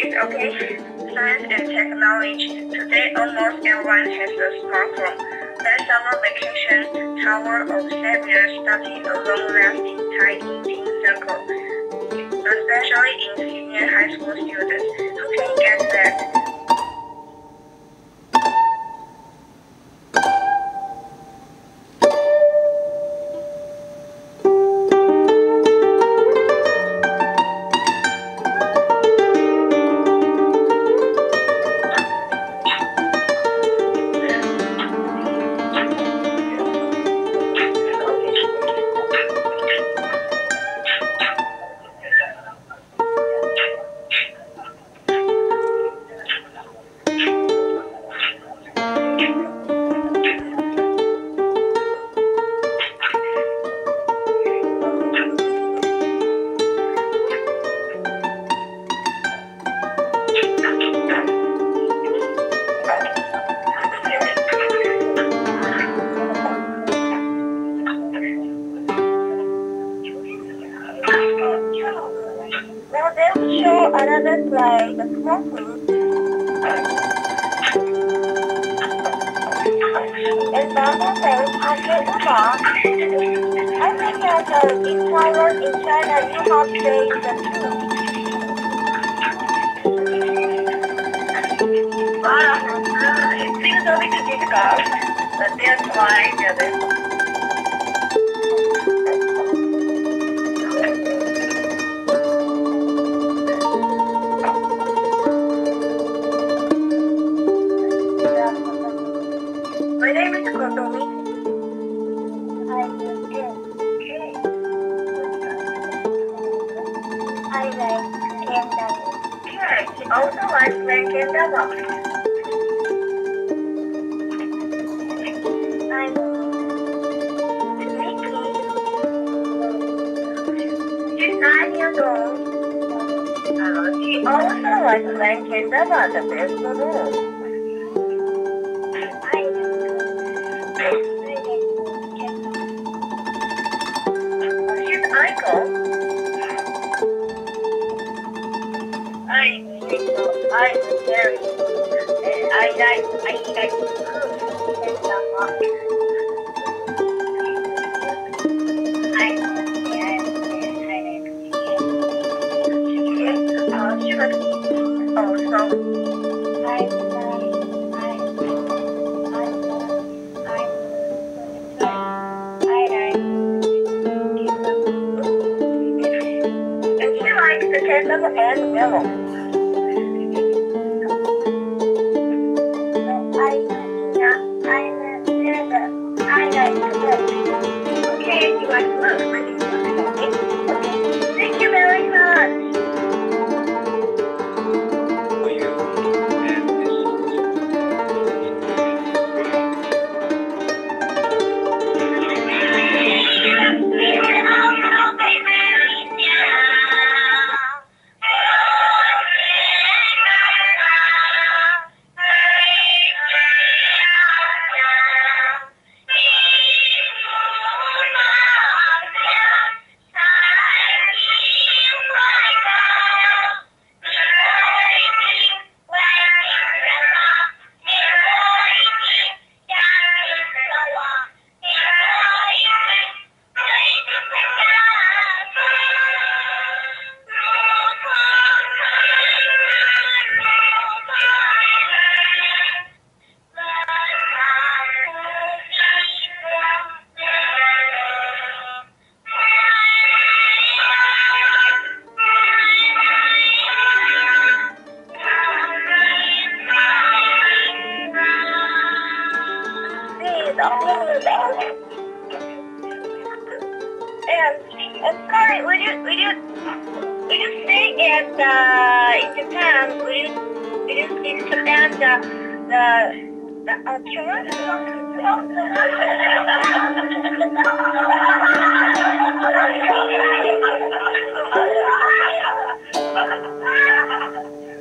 It's okay. Science and technology. Today, almost everyone has a smartphone. Last summer vacation, Tower of Savior started a long-lasting tie-in circle, especially in senior high school students. How can you get that? Now they will show another slide, the smoking. And Baba says, after Uba, I think that in Taiwan, in China, you have said the truth. It seems a bit difficult, but that's why there's My name is Kotomi. I'm good. Okay. I like kendama. Okay. She also likes playing kendama. I'm Nikki. She's 9 years old. She also likes playing kendama at the best room. Michael. I'm very. I like food and stuff. The candle and melon. I like blue. Okay, you like blue. Thank you very much. And sorry, would you stay in Japan? Would you expand the tour?